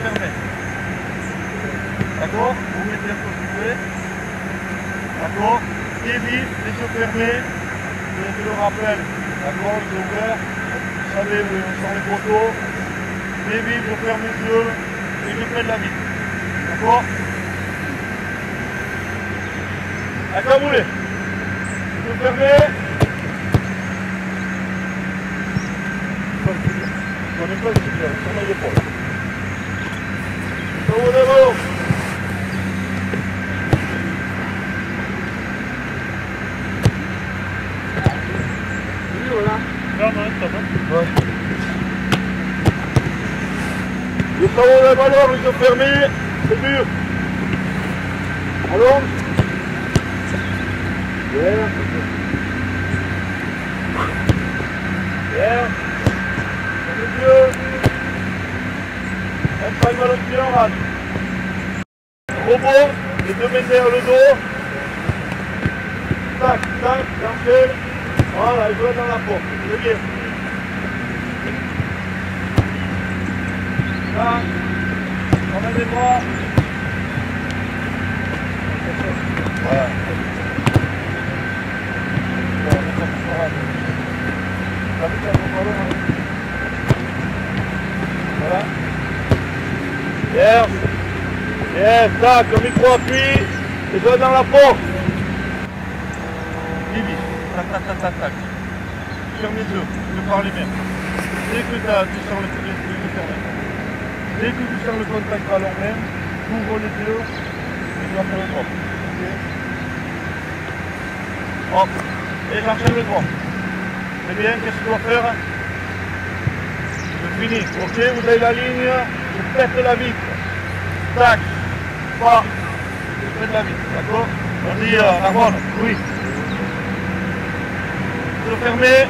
fermés. D'accord? Vous mettez un peu de fouet. D'accord? Pieds vifs, les yeux fermés. Je le rappelle. D'accord? Les yeux ouverts. Vous savez, sur les poteaux. Pieds vifs, je ferme les yeux et je fais de la vitre. D'accord? À quand vous voulez. Les yeux fermés. On n'est pas ici, on a l'épaule. Bravo, bravo. Non, ça va. Ouais. Les travaux de la valeur, les yeux fermés, c'est dur. Allons. Bien. Bien. Les yeux. Un pas le ballon de pied en rade. Robot, les deux mains derrière le dos. Tac, tac, tranquille. Voilà, il doit être dans la porte. C'est bien. Tac. On met les bras. Voilà. Voilà. Bien. Bien, tac, le micro appuie. Les doigts dans la porte. Bibi. Tac, tac, tac, tac, tac. Ferme les yeux, je parle bien. Dès que tu sens le fermé. Dès que tu sens le contact à long même, tu ouvres les yeux et tu vas faire le drop. Okay. Hop, et j'enchaîne le drop. C'est bien, qu'est-ce que tu dois faire? Je finis. Ok, vous avez la ligne, je pète la vitre. Tac, pas, je pète la vitre, d'accord? On dit la bonne, oui. Le fermer.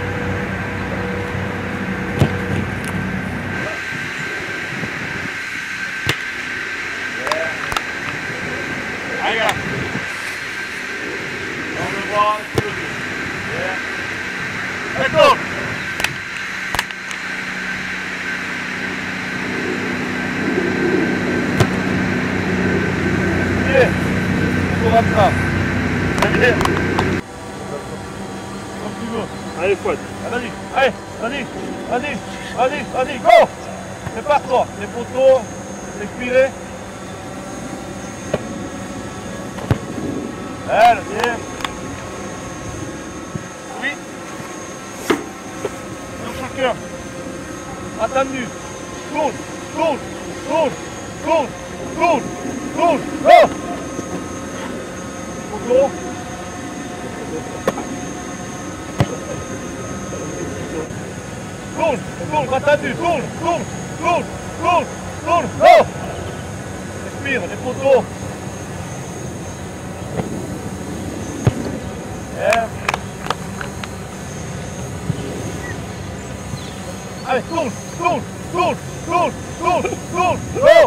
Allez, gars. On le voit, c'est le jeu. D'accord. Bien. Pour rattraper. Bien. Allez, Fouad. Vas-y, allez, vas-y, vas-y, vas-y, vas-y, go! Prépare-toi, les poteaux, expirez. Allez, bien. Oui. Sur chacun. Attendu. Tourne, tourne, tourne, tourne, tourne, tourne, go! Poteau. Tourne, tourne, attendu, tourne, tourne, tourne, tourne, tourne, go! Respire, les poteaux. Bien. Allez, tourne, tourne, tourne, tourne, tourne, tourne, go!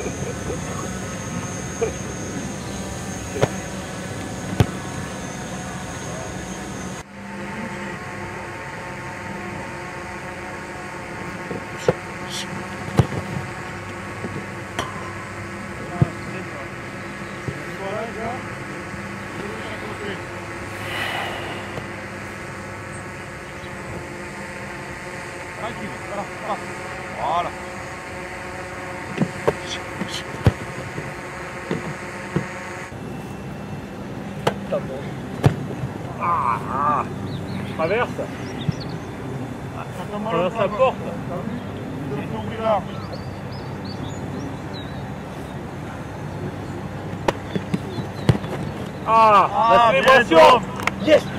Tranquille, voilà. Ah, traverse. Traverse la porte. Ah, la célébration. Yes.